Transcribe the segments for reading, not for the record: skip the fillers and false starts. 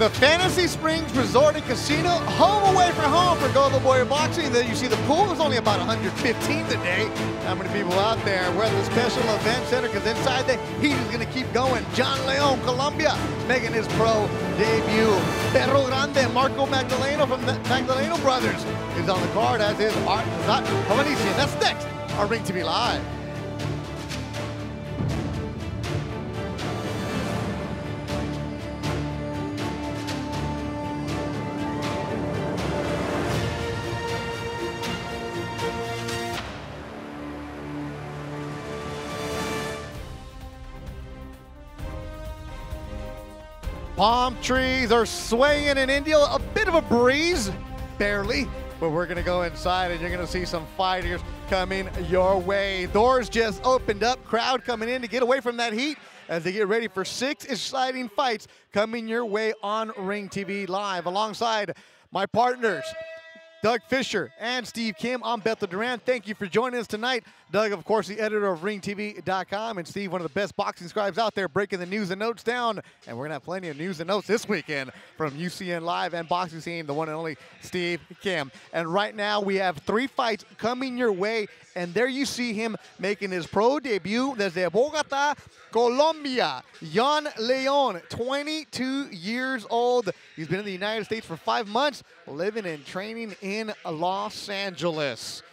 The Fantasy Springs Resort and Casino, home away from home for Golden Boy Boxing. Then you see the pool is only about 115 today. How many people out there? We're at the special event center because inside the heat is going to keep going. John Leon, Colombia, making his pro debut. Perro Grande, Marco Magdaleno from the Magdaleno Brothers is on the card, as is Art Havanesian. That's next on Ring TV Live. Palm trees are swaying in India. A bit of a breeze, barely, but we're gonna go inside and you're gonna see some fighters coming your way. Doors just opened up, crowd coming in to get away from that heat as they get ready for 6 exciting fights coming your way on Ring TV Live. Alongside my partners, Doug Fisher and Steve Kim. I'm Beto Duran. Thank you for joining us tonight. Doug, of course, the editor of RingTV.com, and Steve, one of the best boxing scribes out there, breaking the news and notes down. And we're going to have plenty of news and notes this weekend from UCN Live and Boxing Scene, the one and only Steve Kim. And right now we have 3 fights coming your way, and there you see him making his pro debut desde Bogotá, Colombia. John Leon, 22 years old. He's been in the United States for 5 months, living and training in Los Angeles.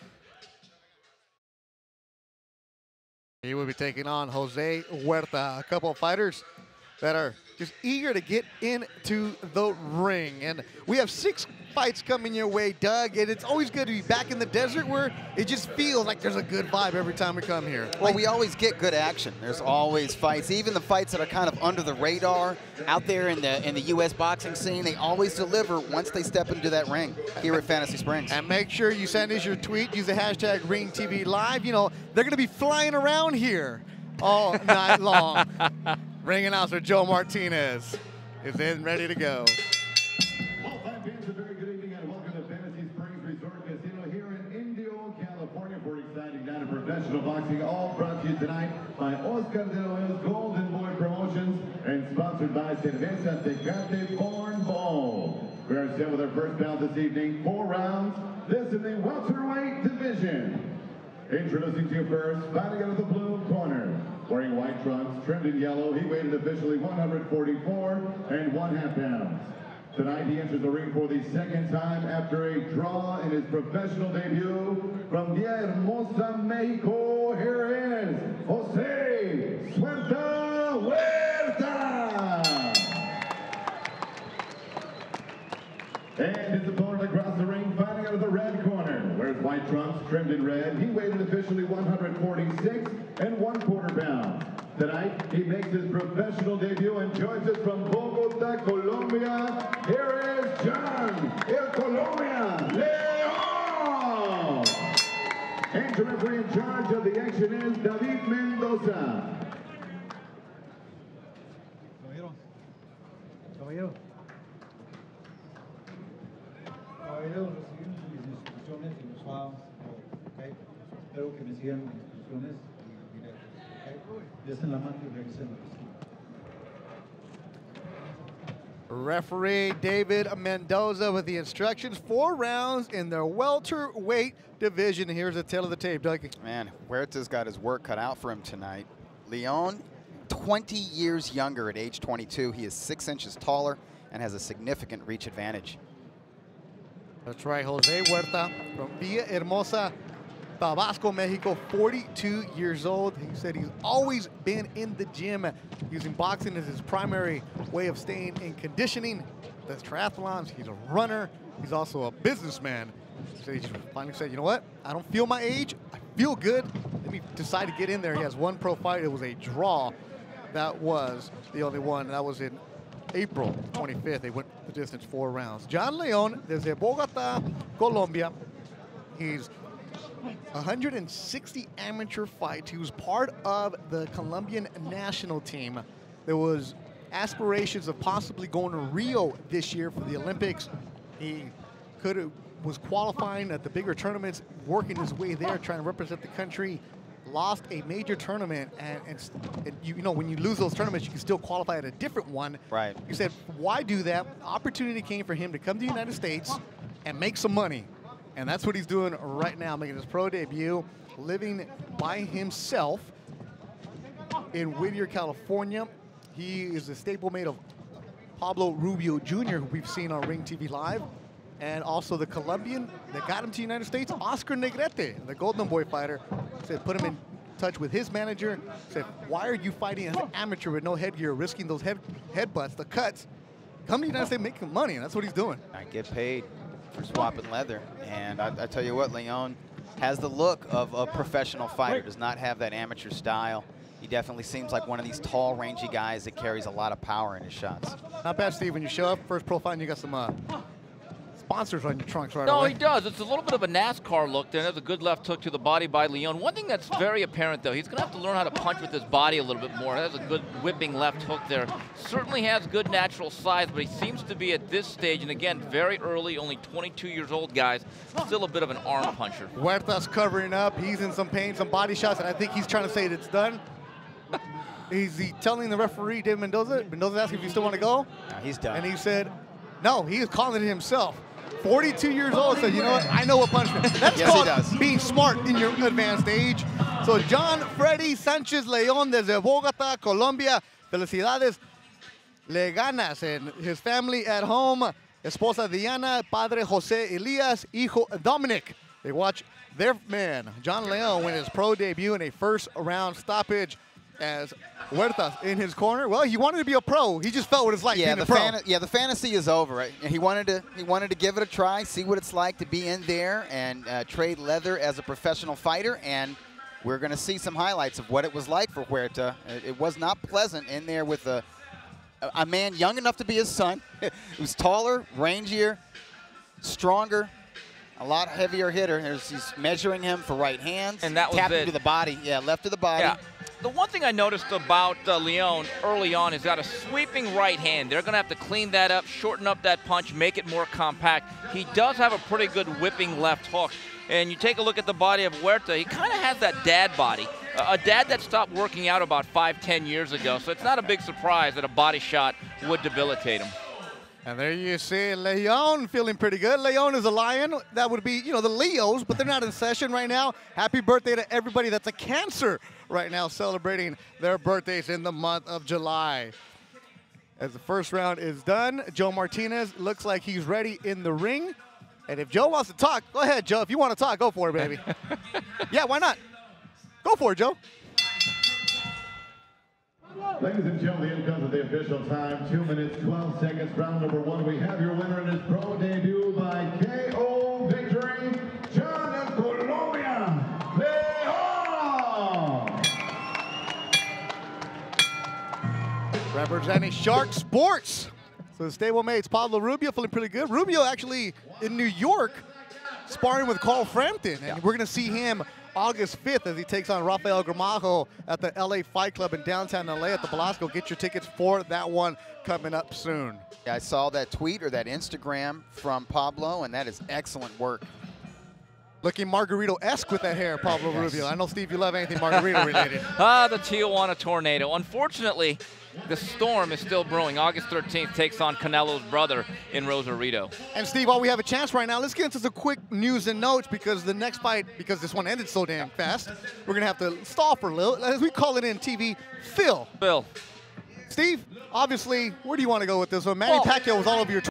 He will be taking on Jose Huerta, a couple of fighters that are just eager to get into the ring. And we have 6 fights coming your way, Doug, and it's always good to be back in the desert where it just feels like there's a good vibe every time we come here. Well, we always get good action. There's always fights, even the fights that are kind of under the radar out there in the U.S. boxing scene. They always deliver once they step into that ring here at Fantasy Springs. And make sure you send us your tweet. Use the hashtag RingTVLive. You know, they're going to be flying around here all night long. Ring announcer Joe Martinez is in, ready to go. Professional boxing, all brought to you tonight by Oscar de la Hoya's Golden Boy Promotions and sponsored by Cerveza Tecate Born Ball. We are set with our first bout this evening, 4 rounds. This is the welterweight division. Introducing to you first, fighting out of the blue corner, wearing white trunks, trimmed in yellow. He weighed officially 144 1/2 pounds. Tonight he enters the ring for the 2nd time after a draw in his professional debut from Villahermosa, Mexico. Here is Jose Huerta. And his opponent across the ring, fighting out of the red corner, wears white trunks, trimmed in red. He weighed officially 146 1/4 pounds. Tonight, he makes his professional debut and joins us from Bogotá, Colombia. Here is John El Colombia Leon. And the referee in charge of the action is David Mendoza. Caballero. Caballero. Caballero, recibimos mis instrucciones y nos vamos. Okay. Espero que me sigan mis instrucciones. Referee David Mendoza with the instructions. 4 rounds in their welterweight division. Here's the tail of the tape, Doug. Man, Huerta's got his work cut out for him tonight. Leon, 20 years younger at age 22. He is 6 inches taller and has a significant reach advantage. That's right, Jose Huerta from Villahermosa, Tabasco, Mexico, 42 years old. He said he's always been in the gym, using boxing as his primary way of staying in conditioning. Does triathlons, he's a runner, he's also a businessman. So he just finally said, you know what, I don't feel my age, I feel good. Let me decide to get in there. He has 1 pro fight, it was a draw. That was the only one, that was in April 25th. They went the distance 4 rounds. John Leon, desde Bogotá, Colombia. He's 160 amateur fights. He was part of the Colombian national team. There was aspirations of possibly going to Rio this year for the Olympics. He was qualifying at the bigger tournaments, working his way there, trying to represent the country. lost a major tournament, and you know, when you lose those tournaments, you can still qualify at a different one. Right. You said, why do that? Opportunity came for him to come to the United States and make some money. And that's what he's doing right now, making his pro debut, living by himself in Whittier, California. He is a stablemate of Pablo Rubio Jr., who we've seen on Ring TV Live, and also the Colombian that got him to the United States, Oscar Negrete, the Golden Boy fighter. Said, put him in touch with his manager. Said, why are you fighting as an amateur with no headgear, risking those headbutts, the cuts? Come to the United States making money, and that's what he's doing. I get paid for swapping leather. And I tell you what, Leon has the look of a professional fighter, does not have that amateur style. He definitely seems like one of these tall, rangy guys that carries a lot of power in his shots. Not bad, Steve. When you show up, first profile, and you got some sponsors on your trunks right No, away. he does. It's a little bit of a NASCAR look there. There's a good left hook to the body by Leon. One thing that's very apparent, though, he's going to have to learn how to punch with his body a little bit more. He has a good whipping left hook there. Certainly has good natural size, but he seems to be at this stage, and again, very early, only 22 years old, guys, still a bit of an arm puncher. Huerta's covering up. He's in some pain, some body shots, and I think he's trying to say that it's done. Is he telling the referee, David Mendoza? Mendoza asked if you still want to go? No, he's done. And he said, no, he is calling it himself. 42 years old, said, you know what, I know what punishment. That's Yes, he called does. being smart in your advanced age. So John Freddy Sanchez León desde Bogotá, Colombia. Felicidades. Le ganas. And his family at home, esposa Diana, padre Jose Elias, hijo Dominic. They watch their man, John León, win his pro debut in a first-round stoppage as Huerta's in his corner. Well, he wanted to be a pro. He just felt what it's like being a pro. The fantasy is over. Right? He wanted to give it a try, see what it's like to be in there and trade leather as a professional fighter. And we're going to see some highlights of what it was like for Huerta. It was not pleasant in there with a man young enough to be his son, who's taller, rangier, stronger, a lot heavier hitter. He's measuring him for right hands. And that was tapping it. to the body. Yeah, left to the body. Yeah. The one thing I noticed about Leon early on is got a sweeping right hand. They're going to have to clean that up, shorten up that punch, make it more compact. He does have a pretty good whipping left hook. And you take a look at the body of Huerta, he kind of has that dad body. A dad that stopped working out about 5-10 years ago. So it's not a big surprise that a body shot would debilitate him. And there you see Leon feeling pretty good. Leon is a lion. That would be, you know, the Leos, but they're not in session right now. Happy birthday to everybody that's a Cancer right now, celebrating their birthdays in the month of July. As the first round is done, Joe Martinez looks like he's ready in the ring. And if Joe wants to talk, go ahead, Joe. If you want to talk, go for it, baby. Yeah, why not? Go for it, Joe. Ladies and gentlemen, in comes the official time, 2 minutes, 12 seconds, round number 1. We have your winner in his pro debut by KO victory, John of Colombia, Leon! Representing Shark Sports. So the stablemates, Pablo Rubio feeling pretty good. Rubio actually in New York sparring with Carl Frampton. And we're going to see him August 5th as he takes on Rafael Gramajo at the LA Fight Club in downtown LA at the Belasco. Get your tickets for that one coming up soon. Yeah, I saw that tweet or that Instagram from Pablo, and that is excellent work. Looking Margarito-esque with that hair, Pablo Rubio. I know, Steve, you love anything Margarito-related. The Tijuana Tornado. Unfortunately, the storm is still brewing. August 13th takes on Canelo's brother in Rosarito. And Steve, while we have a chance right now, let's get into some quick news and notes because the next fight, because this one ended so damn fast, we're going to have to stall for a little. As we call it in TV, Phil. Bill. Steve, obviously, where do you want to go with this one? Manny Pacquiao was all over your